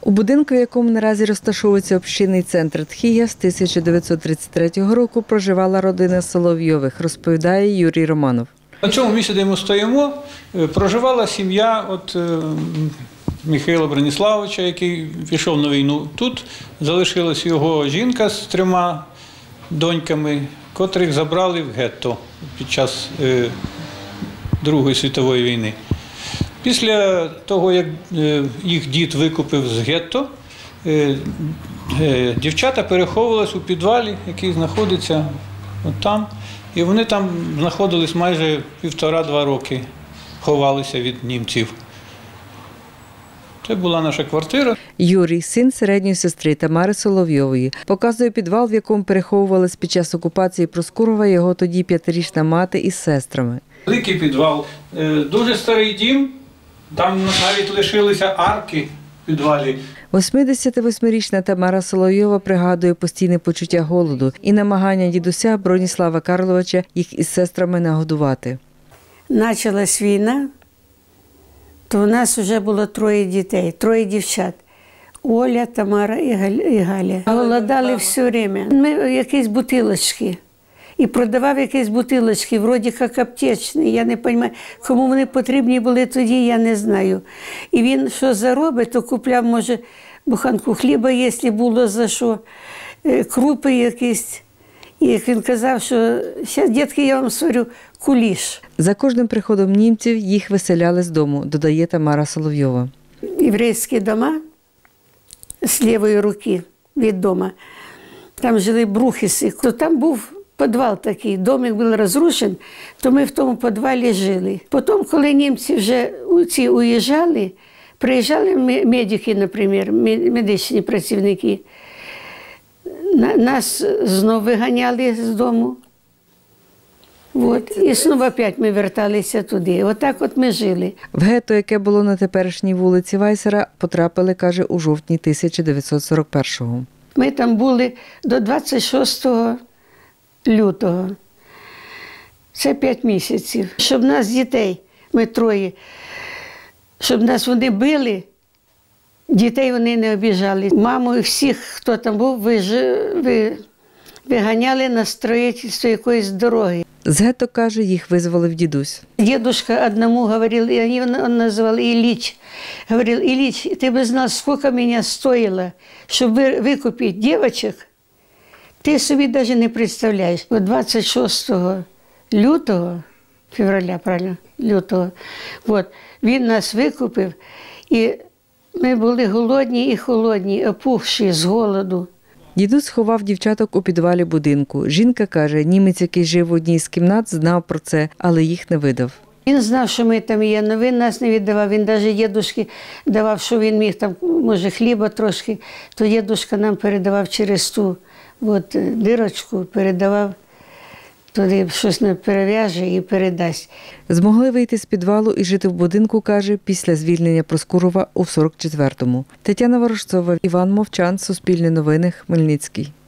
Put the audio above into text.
У будинку, в якому наразі розташовується общинний центр Тхія, з 1933 року проживала родина Соловйових, розповідає Юрій Романов. На цьому місці, де ми стоїмо, проживала сім'я Михайла Броніславовича, який пішов на війну. Тут залишилась його жінка з 3 доньками, котрих забрали в гетто під час Другої світової війни. Після того, як їх дід викупив з гетто, дівчата переховувалися у підвалі, який знаходиться там. І вони там знаходились майже 1,5–2 роки, ховалися від німців. Це була наша квартира. Юрій, син середньої сестри Тамари Соловйової, показує підвал, в якому переховувалися під час окупації Проскурова його тоді 5-річна мати із сестрами. Великий підвал, дуже старий дім, там навіть лишилися арки в підвалі. 88-річна Тамара Соловйова пригадує постійне почуття голоду і намагання дідуся Броніслава Карловича їх із сестрами нагодувати. Почалась війна, то у нас вже було 3 дітей, 3 дівчат. Оля, Тамара і Галя. Голодали все время. Ми якісь бутилочки. І продавав якісь бутилочки, вроді як аптечні. Я не розумію, кому вони потрібні були тоді, я не знаю. І він що заробить, то купляв, може, буханку хліба, якщо було за що, крупи якісь. І як він казав, що зараз, дітки, я вам сварю, куліш. За кожним приходом німців їх виселяли з дому, додає Тамара Соловйова. Єврейські дома з лівої руки від дому, там жили брухиси, то там був підвал такий, домик був розрушений, то ми в тому підвалі жили. Потім, коли німці вже уїжджали, приїжджали медики, наприклад, медичні працівники, нас знову виганяли з дому. І знову опять ми верталися туди. Отак от ми жили. В гетто, яке було на теперішній вулиці Вайсера, потрапили, каже, у жовтні 1941-го. Ми там були до 26 лютого. Це 5 місяців. Щоб нас дітей, ми 3, щоб нас вони били, дітей вони не обіжали. Маму і всіх, хто там був, виганяли на строїтельство якоїсь дороги. З гетто, каже, їх визволив дідусь. Дедушка одному говорил, и он называл Ильич. Говорил: Ильич, ты бы знал, сколько меня стоило, чтобы выкупить девочек. Ти собі навіть не представляєш. 26 лютого, февраля, правильно, лютого, він нас викупив, і ми були голодні і холодні, опухші з голоду. Дідусь ховав дівчаток у підвалі будинку. Жінка каже, німець, який жив в одній з кімнат, знав про це, але їх не видав. Він знав, що ми там є, але він нас не віддавав. Він навіть дідушці давав, що він міг, там, може, хліба трошки, то дідушка нам передавав через ту дирочку, передавав, туди щось не перев'яже і передасть. Змогли вийти з підвалу і жити в будинку, каже, після звільнення Проскурова у 44-му. Тетяна Ворожцова, Іван Мовчан, Суспільне новини, Хмельницький.